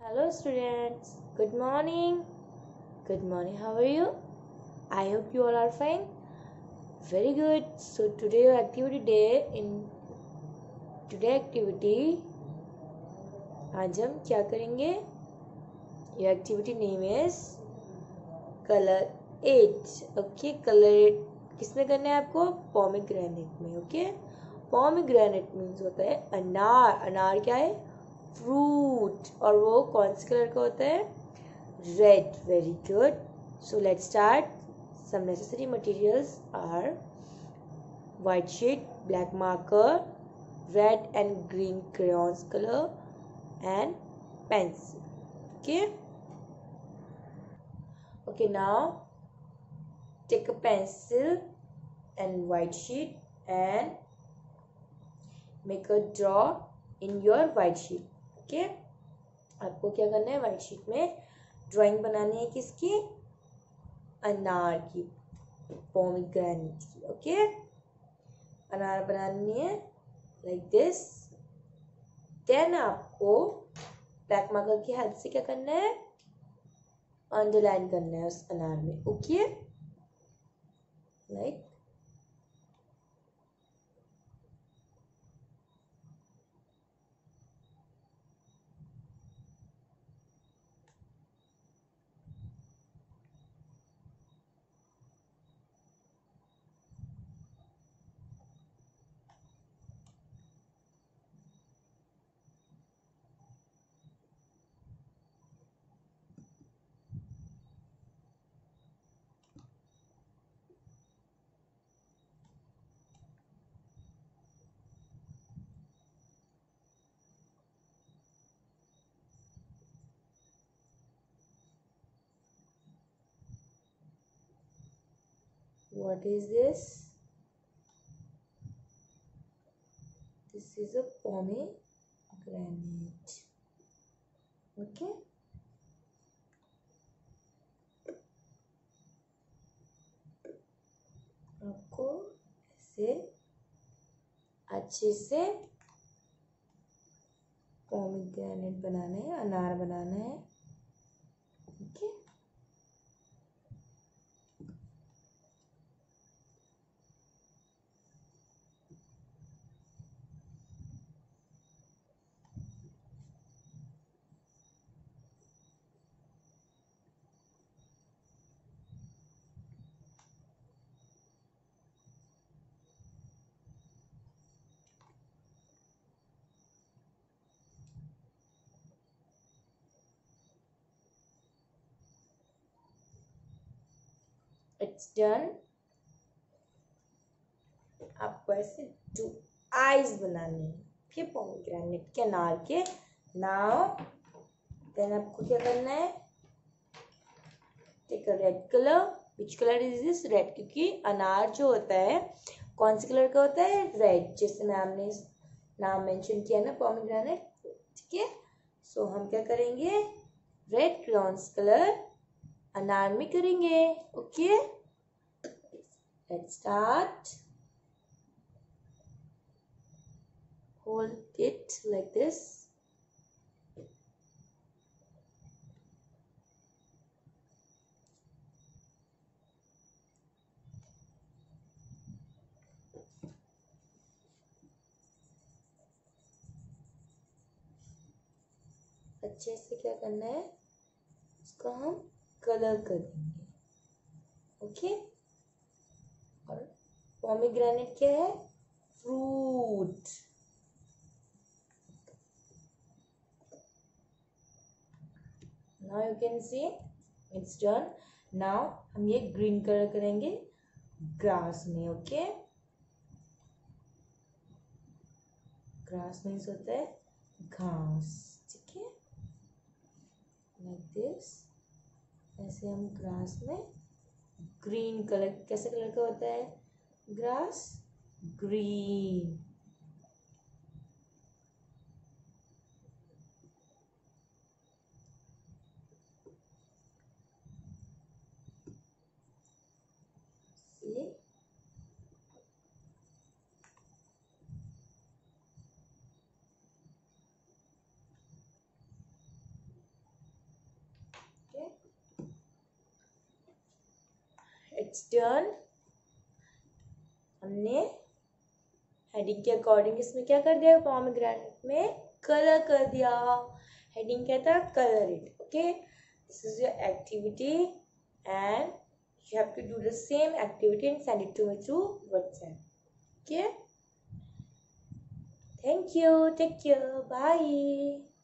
Hello students, good morning. Good morning, how are you? I hope you all are fine. Very good. So today activity day. In today activity आज हम क्या करेंगे? Your activity name is color 8. Okay, color 8 किसमें करना है आपको? Pomegranate में. Okay, pomegranate means होता है अनार. अनार क्या है? फ्रूट. और वो कौन से कलर का होता है? Red. Very good. So let's start. Some necessary materials are white sheet, black marker, red and green crayons color and pencil. Okay, now take a pencil and white sheet and make a draw in your white sheet. Okay, आपको क्या करना है? White sheet में drawing बनानी है. किसकी? अनार की, पोमीग्रेनेट की. ओके, अनार बनानी है लाइक दिस. देन आपको ब्लैक मार्कर की हेल्प से क्या करना है? अंडरलाइन करना है उस अनार में. Okay, like what is this? This is a pomegranate. Okay, आपको ऐसे अच्छे से पोमीग्रेनेट बनाना है, अनार बनाना है. Okay, it's done. आपको ऐसे 2 आईज बनाने हैं. ठीक है, पोमीग्रेनेट के अनार के. नाउ देन आपको क्या करना है? Take a red colour. Which colour is this? Red. क्योंकि अनार जो होता है कौन से कलर का होता है? रेड. जैसे मैम ने नाम मेंशन किया ना, पोमीग्रेनेट. ठीक है, सो हम क्या करेंगे? रेड क्रेयॉन्स कलर अनार में करेंगे. Okay, let's start. Hold it like this. अच्छे से क्या करना है? इसको हम कलर कर देंगे. ओके, और पोमीग्रेनेट क्या है? Fruit. Now you can see it's done. Now हम ये ग्रीन कलर करेंगे ग्रास में. ओके, ग्रास मीन्स होता है घास. ठीक है, लाइक दिस. ऐसे हम ग्रास में ग्रीन कलर. कैसे कलर का होता है ग्रास? ग्रीन. It's done. हमने हेडिंग के अकॉर्डिंग इसमें क्या कर दिया, पोमेग्रेनेट में कलर कर दिया। हेडिंग क्या था, colour it. Okay, this is your activity and you have to do the same activity and send it to me through WhatsApp. Okay, thank you, take care, bye.